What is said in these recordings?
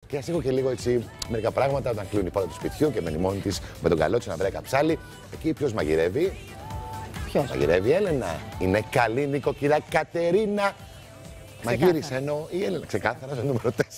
Και ας έχω και λίγο έτσι μερικά πράγματα όταν κλείνει η πόρτα του σπιτιού και μένει μόνη της με τον καλό της να βρει καψάλι. Εκεί ποιος μαγειρεύει? Ποιος? Μαγειρεύει η Έλενα. Είναι καλή νοικοκυρά Κατερίνα. Μαγείρισε εννοώ η Έλενα. Ξεκάθαρα στο νούμερο 4.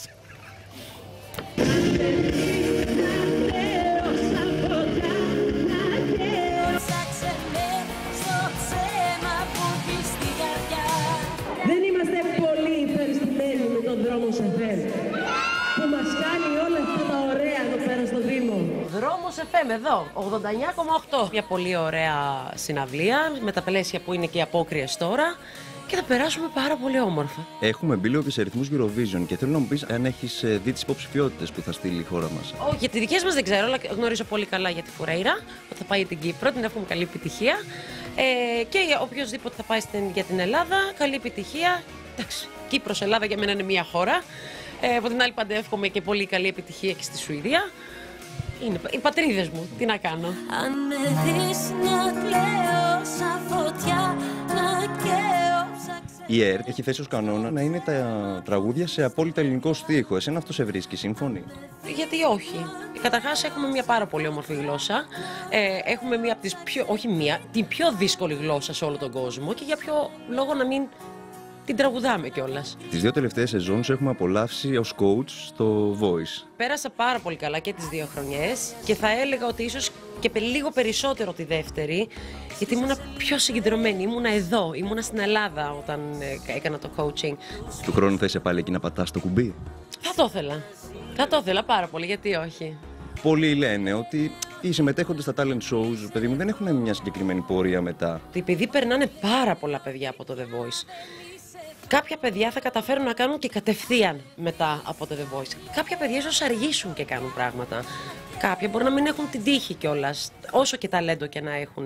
Δεν είμαστε πολύ ευχαριστημένοι με τον Δρόμος FM που μας κάνει όλα αυτά τα ωραία εδώ πέρα στο Δήμο. Δρόμος FM εδώ, 89,8. Μια πολύ ωραία συναυλία με τα πλαίσια που είναι και οι απόκριες τώρα και θα περάσουμε πάρα πολύ όμορφα. Έχουμε μπει λίγο και σε ρυθμούς Eurovision και θέλω να μου πεις αν έχεις δει τις υποψηφιότητες που θα στείλει η χώρα μας. Όχι, για τις δικές μας δεν ξέρω, αλλά γνωρίζω πολύ καλά για τη Φουρέιρα, που θα πάει την Κύπρο, την εύχομαι καλή επιτυχία. Και οποιοδήποτε θα πάει για την Ελλάδα, καλή επιτυχία. Εντάξει, Κύπρος, Ελλάδα για μένα είναι μία χώρα. Από την άλλη πάντα εύχομαι και πολύ καλή επιτυχία και στη Σουηδία. Είναι οι πατρίδες μου, τι να κάνω. Αν με δεις να κλαίω σαν φωτιά, να καίω ψάξε... Η ΕΡΤ έχει θέσει ως κανόνα να είναι τα τραγούδια σε απόλυτα ελληνικό στίχο. Εσένα αυτό σε βρίσκει, σύμφωνη? Γιατί όχι. Καταρχάς έχουμε μια πάρα πολύ όμορφη γλώσσα. Έχουμε μία από τις πιο, όχι μία, την πιο δύσκολη γλώσσα σε όλο τον κόσμο και για ποιο λόγο να μην την τραγουδάμε κιόλας. Τις δύο τελευταίες σεζόν έχουμε απολαύσει ως coach στο Voice. Πέρασα πάρα πολύ καλά και τις 2 χρονιές και θα έλεγα ότι ίσως και λίγο περισσότερο τη δεύτερη, γιατί ήμουνα πιο συγκεντρωμένη, ήμουνα εδώ, ήμουνα στην Ελλάδα όταν έκανα το coaching. Του χρόνου θα είσαι πάλι εκεί να πατάς το κουμπί? Θα το ήθελα. Θα το ήθελα πάρα πολύ, γιατί όχι. Πολλοί λένε ότι οι συμμετέχοντες στα talent shows, παιδί μου, δεν έχουν μια συγκεκριμένη πορεία μετά. Επειδή περνάνε πάρα πολλά παιδιά από το The Voice, κάποια παιδιά θα καταφέρουν να κάνουν και κατευθείαν μετά από το The Voice. Κάποια παιδιά ίσως αργήσουν και κάνουν πράγματα. Κάποια μπορεί να μην έχουν την τύχη κιόλας, όσο και ταλέντο και να έχουν.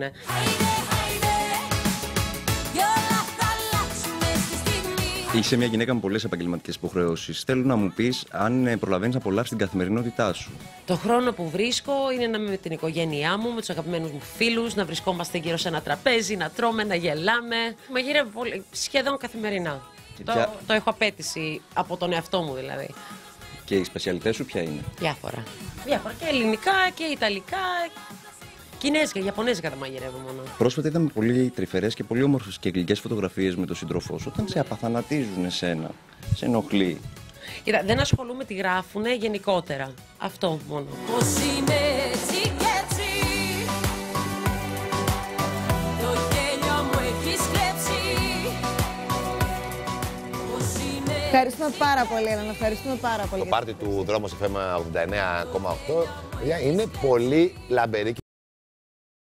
Είσαι μια γυναίκα με πολλές επαγγελματικές υποχρεώσεις. Θέλω να μου πεις αν προλαβαίνεις να απολαύσεις την καθημερινότητά σου. Το χρόνο που βρίσκω είναι να είμαι με την οικογένειά μου, με τους αγαπημένους μου φίλους, να βρισκόμαστε γύρω σε ένα τραπέζι, να τρώμε, να γελάμε. Μαγειρεύω σχεδόν καθημερινά. Το έχω απέτηση από τον εαυτό μου δηλαδή. Και οι σπεσιαλιτές σου ποια είναι? Διάφορα. Διάφορα. Και ελληνικά και ιταλικά. Κινέζικα, Ιαπωνέζικα τα μαγειρεύω μόνο. Πρόσφατα είδαμε πολύ τρυφερές και πολύ όμορφες και γλυκές φωτογραφίες με τον σύντροφό σου. Όταν σε απαθανατίζουν εσένα, σε ενοχλεί? Κοίτα, δεν ασχολούμαι τι γράφουνε γενικότερα. Αυτό μόνο. Πώς είμαι έτσι κι έτσι, το γέλιο μου έχεις κλέψει. Ευχαριστούμε πάρα πολύ, Έλενα. Ευχαριστούμε πάρα πολύ. Το πάρτι του Δρόμος FM 89,8 είναι πολύ λαμπερή.